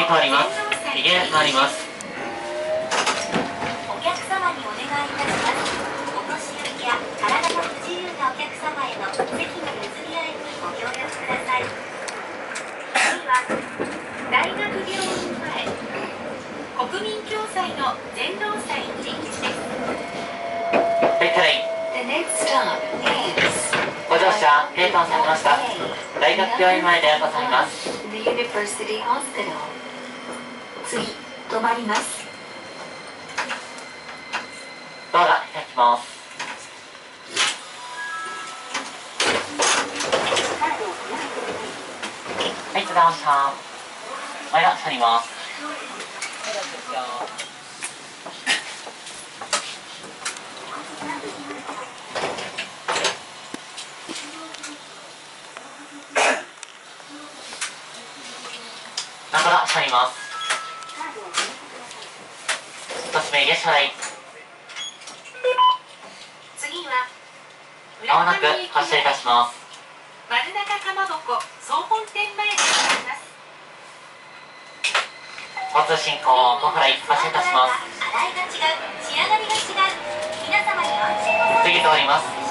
通ります。右へ回ります。 お客様にお願いいたします。お年寄りや体の不自由なお客様への席の譲り合いにご協力ください。次は大学病院前国民共済の全労祭入り口です。 ベイトレイン。ご乗車、ゲートをされました。大学病院前でございます。 次、止まります。 ドアが開きます。はい、津田さん。前が去ります。中が去ります。一つ目、下車台。 次はまもなく発車いたします。 丸中かまぼこ総本店前でございます。 交通進行5払い発車いたします。 洗いが違う、仕上がりが違う。皆様に安心を。 次通ります。